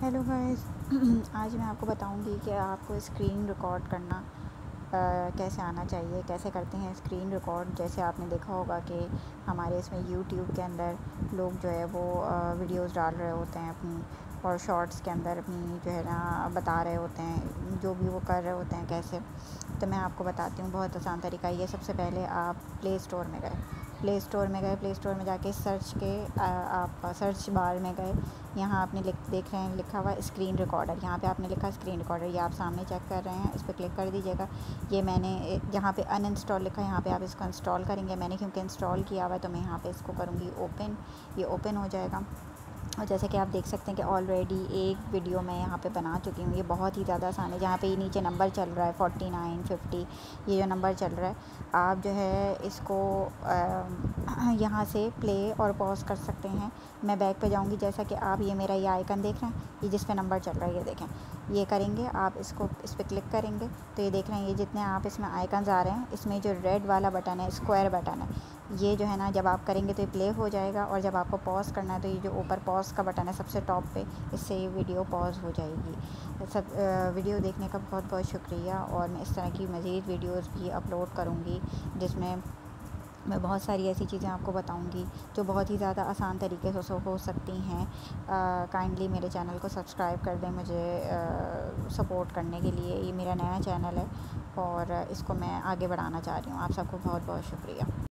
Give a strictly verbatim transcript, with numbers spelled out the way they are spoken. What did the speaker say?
Hello guys. आज मैं आपको बताऊंगी कि आपको स्क्रीन रिकॉर्ड करना आ, कैसे आना चाहिए, कैसे करते हैं स्क्रीन रिकॉर्ड। जैसे आपने देखा होगा कि हमारे इसमें यूट्यूब के अंदर लोग जो है वो वीडियोस डाल रहे होते हैं अपनी, और शॉर्ट्स के अंदर अपनी जो है ना बता रहे होते हैं जो भी वो कर रहे होते हैं कैसे। तो मैं आपको बताती हूँ, बहुत आसान तरीका ये। सबसे पहले आप प्ले स्टोर में गए प्ले स्टोर में गए प्ले स्टोर में जाके सर्च के आ, आप सर्च बार में गए। यहाँ आपने लिख देख रहे हैं लिखा हुआ स्क्रीन रिकॉर्डर, यहाँ पे आपने लिखा स्क्रीन रिकॉर्डर, ये आप सामने चेक कर रहे हैं, इस पर क्लिक कर दीजिएगा। ये मैंने जहाँ पे अनइंस्टॉल लिखा है यहाँ पे आप इसको इंस्टॉल करेंगे। मैंने क्योंकि इंस्टॉल किया हुआ है तो मैं यहाँ पे इसको करूँगी ओपन। ये ओपन हो जाएगा और जैसे कि आप देख सकते हैं कि ऑलरेडी एक वीडियो मैं यहाँ पे बना चुकी हूँ। ये बहुत ही ज़्यादा आसान है। जहाँ पे ये नीचे नंबर चल रहा है फोर्टी नाइन फिफ्टी, ये जो नंबर चल रहा है, आप जो है इसको यहाँ से प्ले और पॉज कर सकते हैं। मैं बैक पे जाऊँगी, जैसा कि आप ये मेरा ये आइकन देख रहे हैं, ये जिस पे नंबर चल रहा है, ये देखें। ये करेंगे आप, इसको इस पर क्लिक करेंगे तो ये देख रहे हैं, ये जितने आप इसमें आइकन्स आ रहे हैं, इसमें जो रेड वाला बटन है, स्क्वायर बटन है, ये जो है ना जब आप करेंगे तो ये प्ले हो जाएगा। और जब आपको पॉज करना है तो ये जो ऊपर पॉज का बटन है सबसे टॉप पे, इससे ये वीडियो पॉज हो जाएगी। सब वीडियो देखने का बहुत बहुत शुक्रिया। और मैं इस तरह की मज़ीद वीडियोस भी अपलोड करूँगी जिसमें मैं बहुत सारी ऐसी चीज़ें आपको बताऊंगी जो बहुत ही ज़्यादा आसान तरीके से हो सकती हैं। काइंडली मेरे चैनल को सब्सक्राइब कर दें मुझे सपोर्ट करने के लिए। ये मेरा नया चैनल है और इसको मैं आगे बढ़ाना चाह रही हूँ। आप सबको बहुत बहुत शुक्रिया।